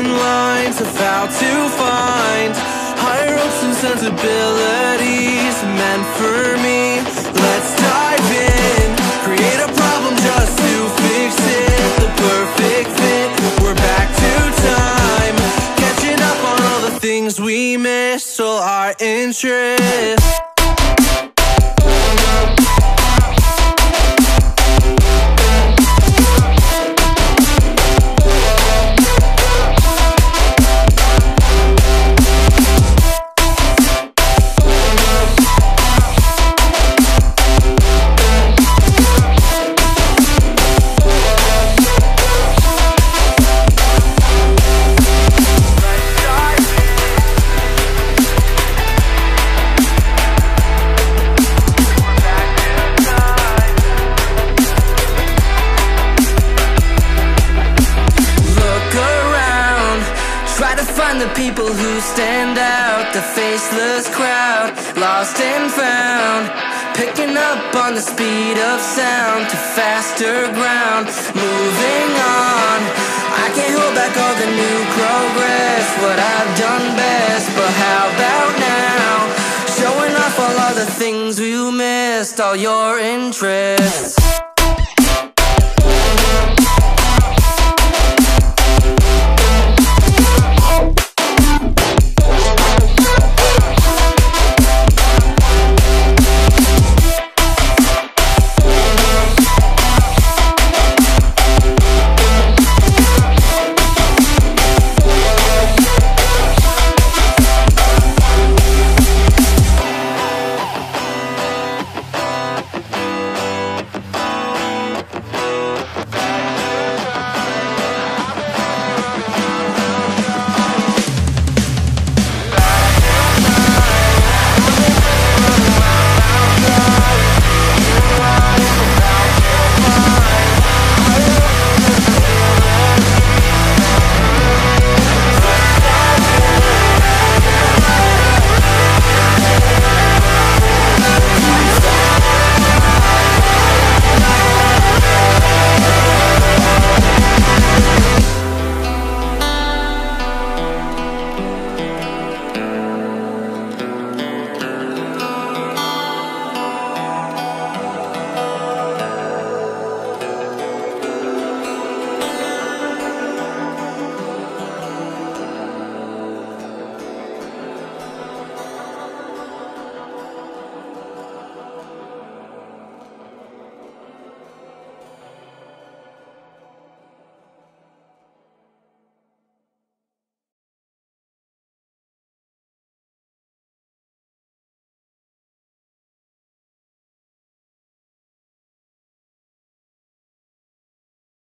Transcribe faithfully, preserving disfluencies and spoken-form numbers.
lines of how to find higher hopes and sensibilities meant for me. Let's dive in, create a problem just to fix it. The perfect fit, we're back to time, catching up on all the things we missed, all our interests. The people who stand out, the faceless crowd, lost and found, picking up on the speed of sound to faster ground, moving on. I can't hold back all the new progress, what I've done best, but how about now, showing off all of the things we missed, all your interests.